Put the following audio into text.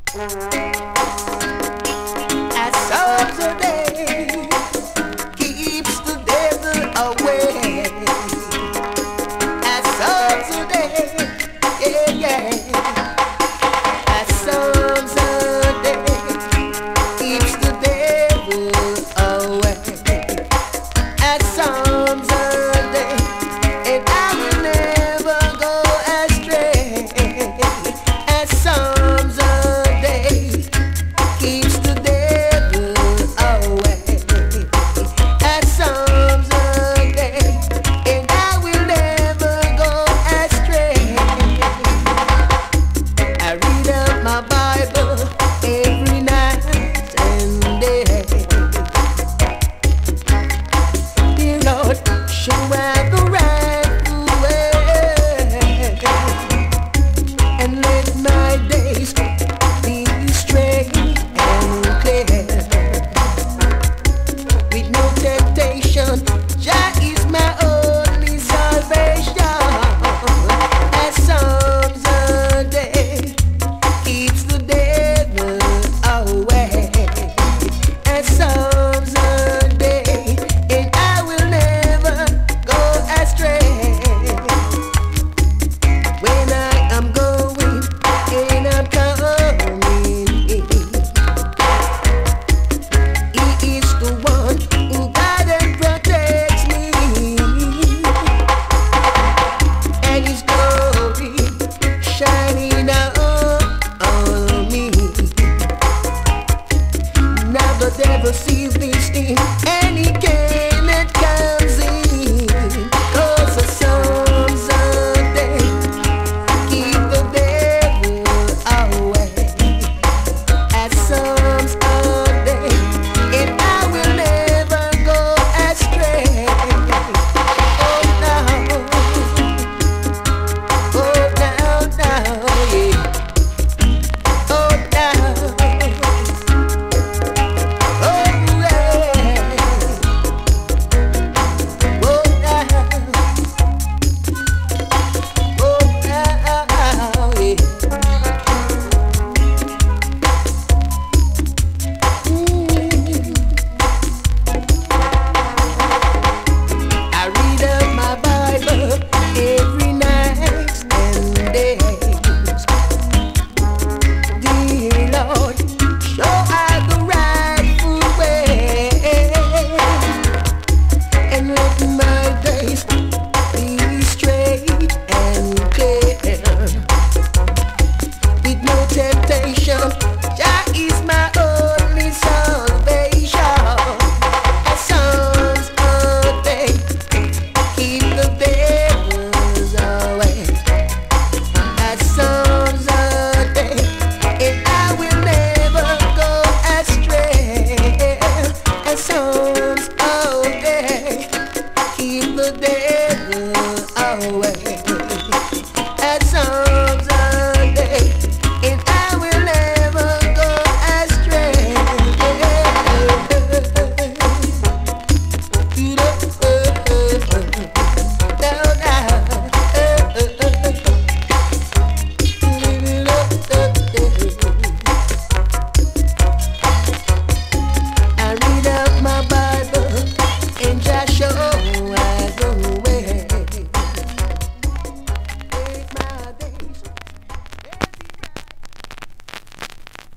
As songs a day keeps the devil away. As songs a day, yeah, yeah. As songs a day keeps the devil away. As songs a day, and I will never go astray. As songs a day keeps the devil away. As songs a day, and I will never go astray. I read out my Bible every night and day. Dear Lord, show out the right way, and let my days be straight and clear, with no temptation. Jah is my only salvation. As songs a day keeps the devil away. As songs a day, and I will never go astray. When I am going and I'm coming, He is the one who guides and protects me, and His glory shining out on me. Now the devil sees this thing and he cannot comes in, 'cause the songs a day keep the devil away. As songs a day, and I will never go astray. Oh now, yeah. Oh now. Oh yeah, oh now, yeah. I read out my Bible every night and day.